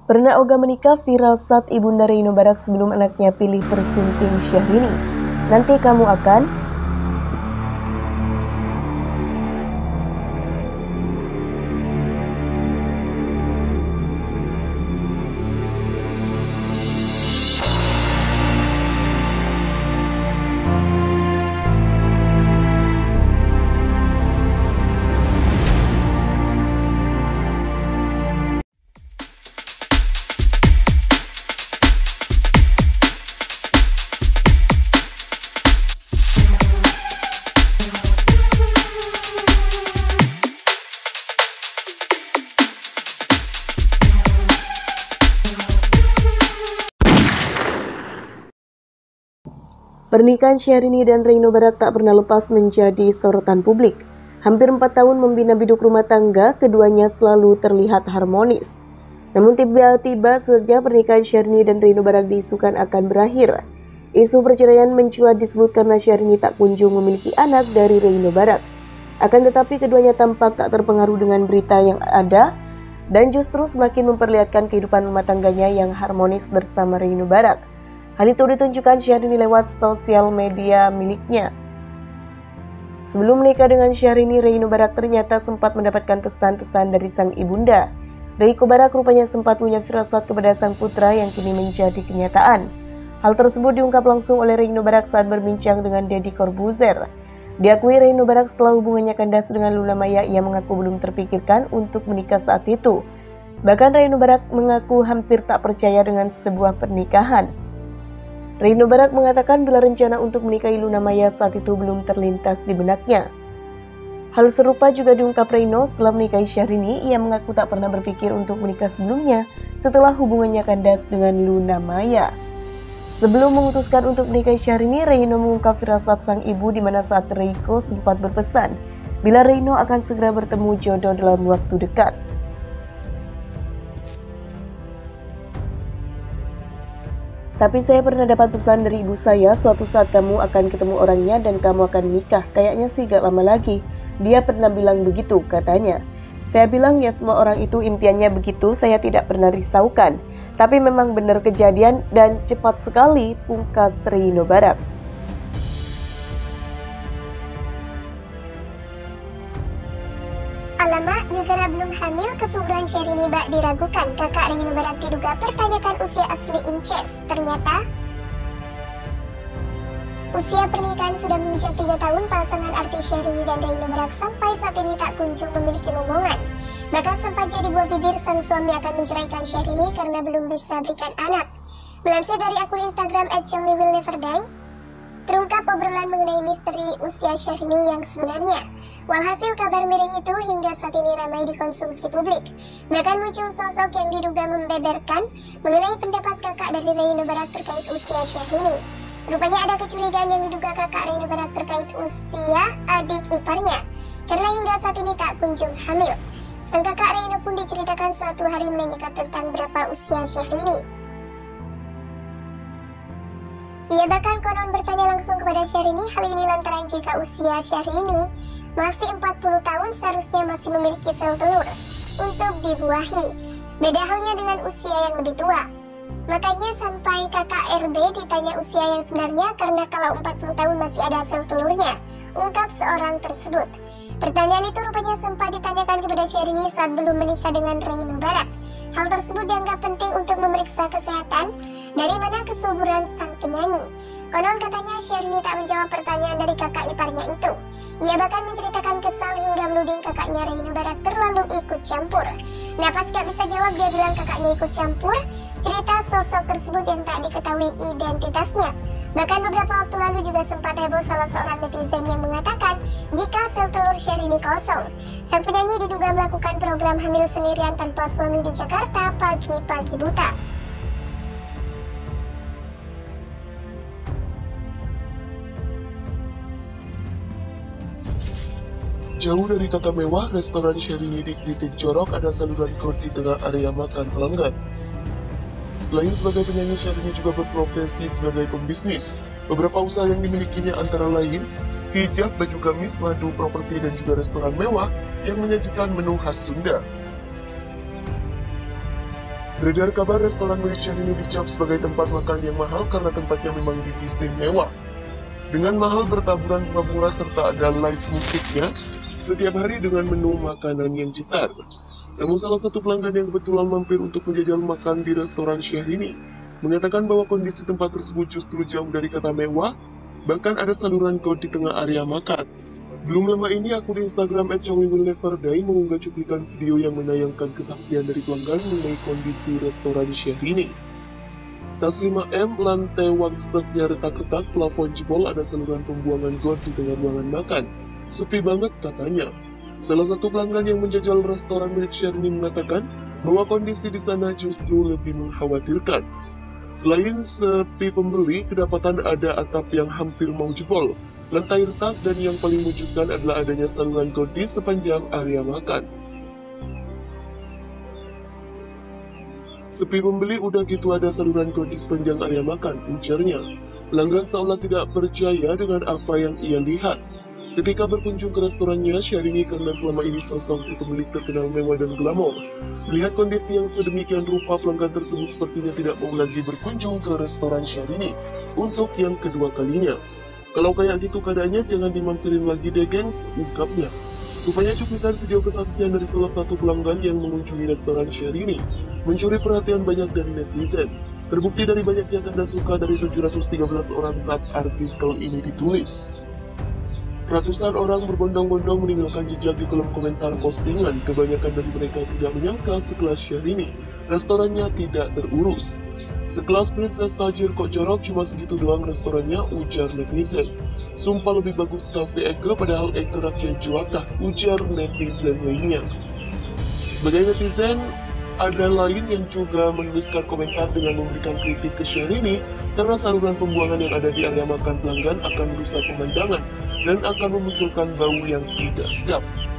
Pernah ogah menikah viral saat Ibunda Reino Barak sebelum anaknya pilih persunting Syahrini. Nanti kamu akan... Pernikahan Syahrini dan Reino Barak tak pernah lepas menjadi sorotan publik. Hampir 4 tahun membina biduk rumah tangga, keduanya selalu terlihat harmonis. Namun tiba-tiba sejak pernikahan Syahrini dan Reino Barak diisukan akan berakhir. Isu perceraian mencuat disebut karena Syahrini tak kunjung memiliki anak dari Reino Barak. Akan tetapi keduanya tampak tak terpengaruh dengan berita yang ada dan justru semakin memperlihatkan kehidupan rumah tangganya yang harmonis bersama Reino Barak. Hal itu ditunjukkan Syahrini lewat sosial media miliknya. Sebelum menikah dengan Syahrini, Reino Barak ternyata sempat mendapatkan pesan-pesan dari sang ibunda. Reino Barak rupanya sempat punya firasat kepada sang putra yang kini menjadi kenyataan. Hal tersebut diungkap langsung oleh Reino Barak saat berbincang dengan Deddy Corbuzier. Diakui Reino Barak setelah hubungannya kandas dengan Luna Maya, ia mengaku belum terpikirkan untuk menikah saat itu. Bahkan Reino Barak mengaku hampir tak percaya dengan sebuah pernikahan. Reino Barak mengatakan bila rencana untuk menikahi Luna Maya saat itu belum terlintas di benaknya. Hal serupa juga diungkap Reino setelah menikahi Syahrini. Ia mengaku tak pernah berpikir untuk menikah sebelumnya setelah hubungannya kandas dengan Luna Maya. Sebelum memutuskan untuk menikahi Syahrini, Reino mengungkap firasat sang ibu di mana saat Reiko sempat berpesan bila Reino akan segera bertemu jodoh dalam waktu dekat. Tapi saya pernah dapat pesan dari ibu saya, suatu saat kamu akan ketemu orangnya dan kamu akan menikah. Kayaknya sih gak lama lagi. Dia pernah bilang begitu, katanya. Saya bilang ya semua orang itu impiannya begitu, saya tidak pernah risaukan. Tapi memang benar kejadian dan cepat sekali, pungkas Reino Barak. Alamak, negara belum hamil, kesuburan Syahrini bak diragukan. Kakak Reino Barak diduga pertanyakan usia asli Inces. Ternyata usia pernikahan sudah menginjak 3 tahun. Pasangan artis Syahrini dan Reino Barak sampai saat ini tak kunjung memiliki momongan. Bahkan sempat jadi buah bibir sang suami akan menceraikan Syahrini karena belum bisa berikan anak. Melansir dari akun Instagram @chongli_will_never_die, terungkap obrolan mengenai misteri usia Syahrini yang sebenarnya. Walhasil kabar miring itu hingga saat ini ramai dikonsumsi publik. Bahkan muncul sosok yang diduga membeberkan mengenai pendapat kakak dari Reino Barak terkait usia Syahrini. Rupanya ada kecurigaan yang diduga kakak Reino Barak terkait usia adik iparnya, karena hingga saat ini tak kunjung hamil. Sang kakak Reino pun diceritakan suatu hari menanyakan tentang berapa usia Syahrini. Ia bahkan konon bertanya langsung kepada Syahrini hal ini lantaran jika usia Syahrini masih 40 tahun seharusnya masih memiliki sel telur untuk dibuahi. Beda halnya dengan usia yang lebih tua. Makanya sampai kakak RB ditanya usia yang sebenarnya karena kalau 40 tahun masih ada sel telurnya, ungkap seorang tersebut. Pertanyaan itu rupanya sempat ditanyakan kepada Syahrini saat belum menikah dengan Reino Barak. Hal tersebut dianggap penting untuk memeriksa kesehatan dari mana kesuburan sang penyanyi. Konon katanya Syahrini tak menjawab pertanyaan dari kakak iparnya itu. Ia bahkan menceritakan kesal hingga menuding kakaknya Reino Barak terlalu ikut campur. Nah pas gak bisa jawab dia bilang kakaknya ikut campur cerita sosok tersebut yang tak diketahui identitasnya. Bahkan beberapa waktu lalu juga sempat heboh salah seorang netizen yang mengatakan jika sel telur Syahrini kosong. Sang penyanyi diduga melakukan program hamil sendirian tanpa suami di Jakarta pagi-pagi buta. Jauh dari kata mewah, restoran Syahrini dikritik jorok ada saluran got di tengah area makan pelanggan. Selain sebagai penyanyi, Syahrini juga berprofesi sebagai pembisnis. Beberapa usaha yang dimilikinya antara lain hijab, baju gamis, madu, properti, dan juga restoran mewah yang menyajikan menu khas Sunda. Beredar kabar restoran milik Syahrini dicap sebagai tempat makan yang mahal karena tempatnya memang didesain mewah. Dengan mahal bertaburan bunga murah serta ada live musiknya setiap hari dengan menu makanan yang cetar. Namun salah satu pelanggan yang kebetulan mampir untuk menjajal makan di restoran Syahrini mengatakan bahwa kondisi tempat tersebut justru jauh dari kata mewah, bahkan ada saluran got di tengah area makan. Belum lama ini akun Instagram @chongwillneverdie mengunggah cuplikan video yang menayangkan kesaksian dari pelanggan mengenai kondisi restoran Syahrini. Tas 5M, lantai wartegnya retak-retak, plafon jebol, ada saluran pembuangan got di tengah ruangan makan. Sepi banget katanya. Salah satu pelanggan yang menjajal restoran milik Syahrini mengatakan bahwa kondisi di sana justru lebih mengkhawatirkan. Selain sepi pembeli, kedapatan ada atap yang hampir mau jebol, lantai retak, dan yang paling mengejutkan adalah adanya saluran got di sepanjang area makan. Sepi pembeli, udah gitu ada saluran got di sepanjang area makan, ujarnya. Pelanggan seolah tidak percaya dengan apa yang ia lihat. Ketika berkunjung ke restorannya, Syahrini karena selama ini sosok si pemilik terkenal mewah dan glamor. Melihat kondisi yang sedemikian rupa, pelanggan tersebut sepertinya tidak mau lagi berkunjung ke restoran Syahrini untuk yang kedua kalinya. Kalau kayak gitu keadaannya, jangan dimampirin lagi deh gengs, ungkapnya. Rupanya cuplikan video kesaksian dari salah satu pelanggan yang mengunjungi restoran Syahrini mencuri perhatian banyak dari netizen. Terbukti dari banyaknya tanda suka dari 713 orang saat artikel ini ditulis. Ratusan orang berbondong-bondong meninggalkan jejak di kolom komentar postingan. Kebanyakan dari mereka tidak menyangka sekelas Syahrini restorannya tidak terurus. Sekelas princess tajir kok jorok, cuma segitu doang restorannya, ujar netizen. Sumpah lebih bagus cafe Ege, padahal Ege rakyat jelata, ujar netizen lainnya. Sebagai netizen, ada lain yang juga menuliskan komentar dengan memberikan kritik ke Syahrini karena saluran pembuangan yang ada di area makan pelanggan akan merusak pemandangan dan akan memunculkan bau yang tidak sedap.